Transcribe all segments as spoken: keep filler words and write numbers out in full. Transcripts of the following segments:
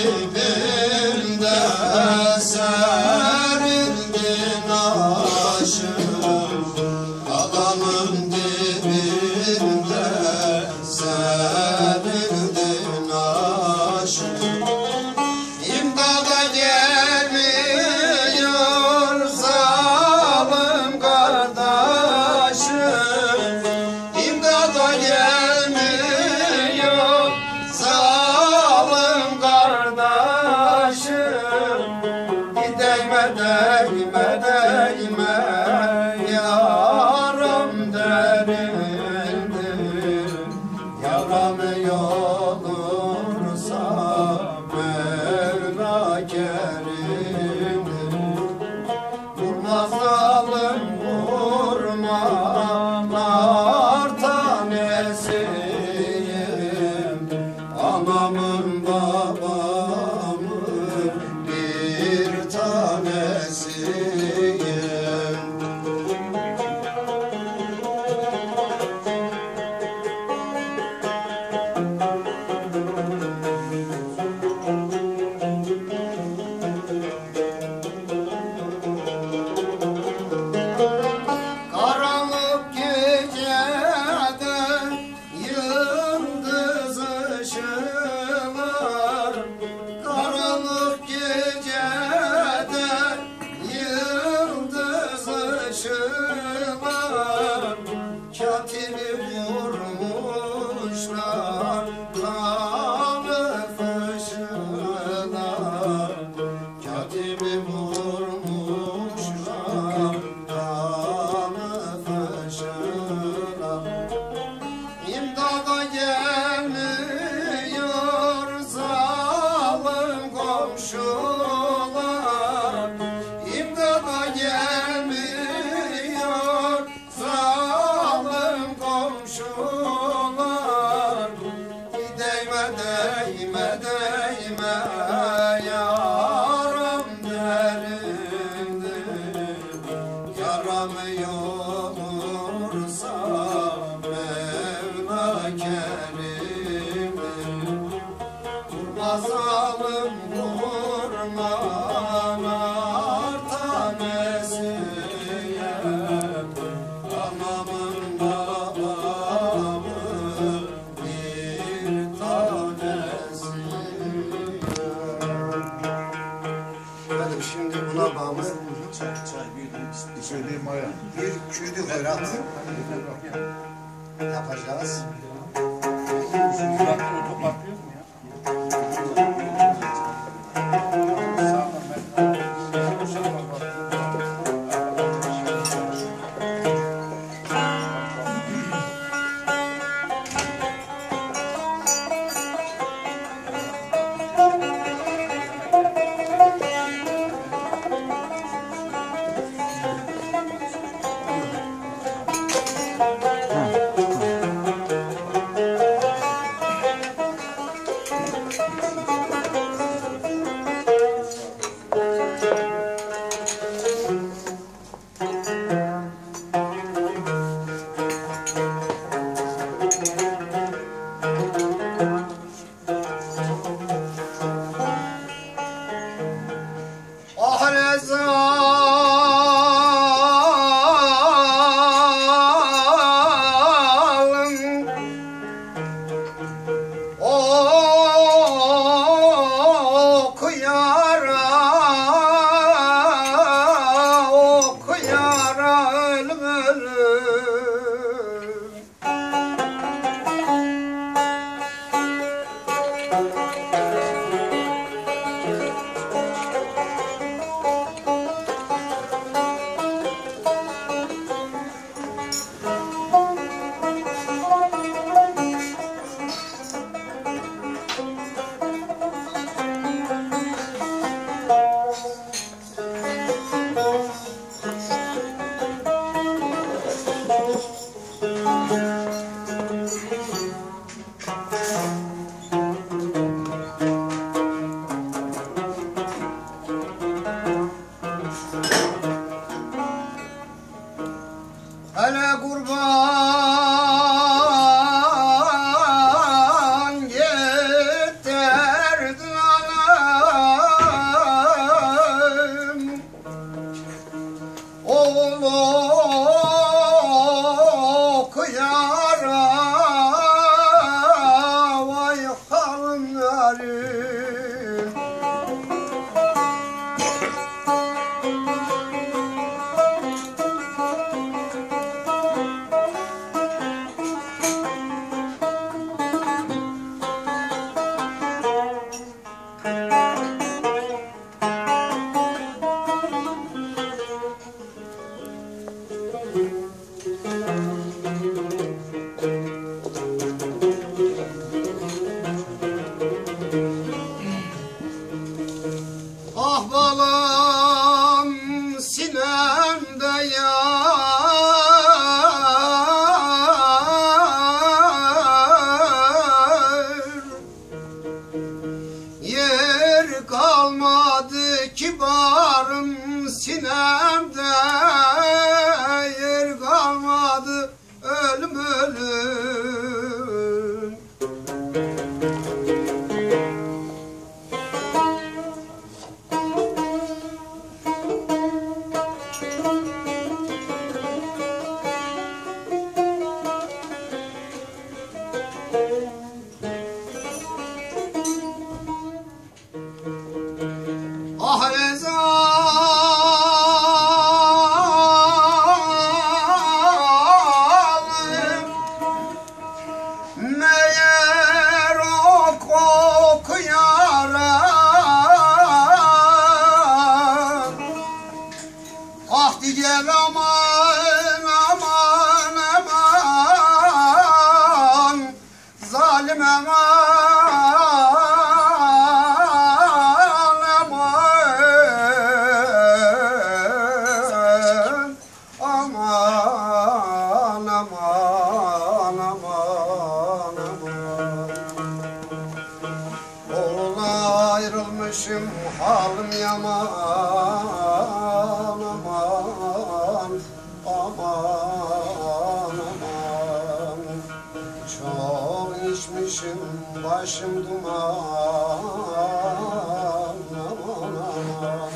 dibimde serildin aşığım, adamın dibimde serildin aşığım. İmdada gelmiyor zalim kardeşim, İmdada gelmiyor zalim kardeşim. Değme değme değme yaram derindir, yaram yolursa Mevla kerimdir. Vurma zalim vurma nar tanesiyim, anamın babamın bir tanesiyim. Karanlık gecede yıldız ışılar, karanlık gecede yıldız ışılar. Katibi vurmuşlar kanı fışılar, katibi vurmuşlar kanı fışılar. İmdada gelmiyor zalim komşular, İmdada gelmiyor zalim komşular. Değme değme değme yaram derindir, yaram yolursa Mevla kerimdir. Vurma zalim vurma nar tanesiyim, anamın babamın bir tanesiyim. Efendim şimdi buna bağlı Söyleyeyim Maya. bir kürdü hırat yapacağız. Meğer o kokuyara ah diğer aman aman aman zalim aman aman aman aman aman oğula ayrılmışım halim yaman aman aman aman çok içmişim başım duman aman aman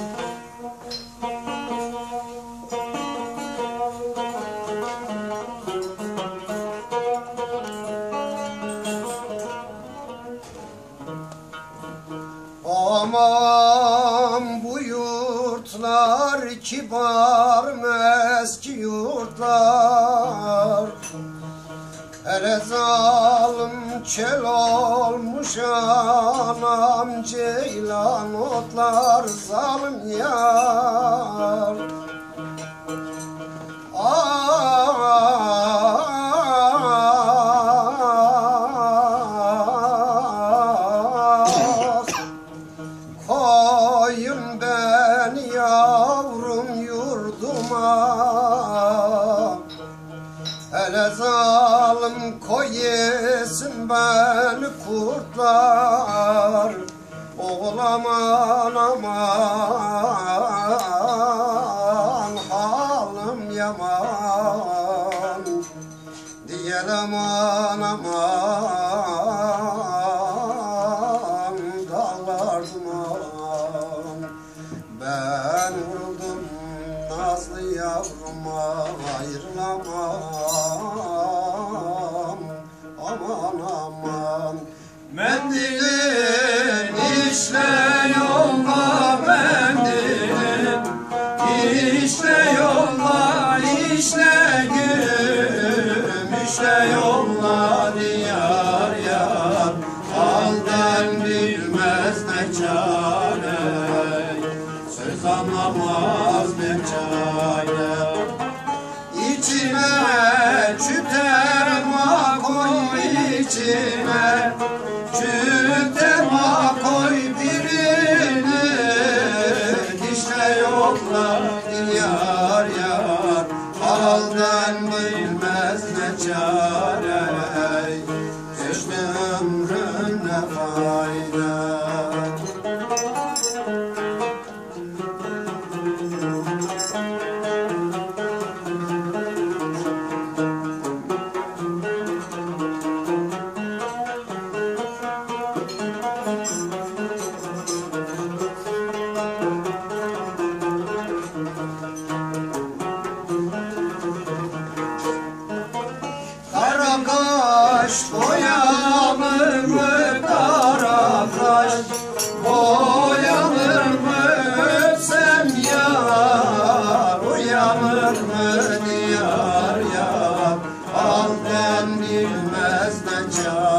aman bu yurtlar kibar eski yurtlar hele zalim çel olmuş anam ceylan otlar zalim yar koyun beni yavrum yurduma hele zalim koy yesin beni kurtlar oğul aman aman halim yaman diyen aman aman dağlar duman ben vuruldum nazlı yavruma ayrılamam aman aman mendilin işle yolla mendilin işle yolla işle gülüm işle yolla diyar yar halden bilmez ne çare söz anlamaz ne çare İçime çüterma koy içime çüterma koy birini dişle yolla yar yar halden bilmez ne çare geçti ömrün ne fayda Karakaş boyanır mı karakaş boyanır mı öpsem yar uyanır mı diyar yar halden bilmez ne çare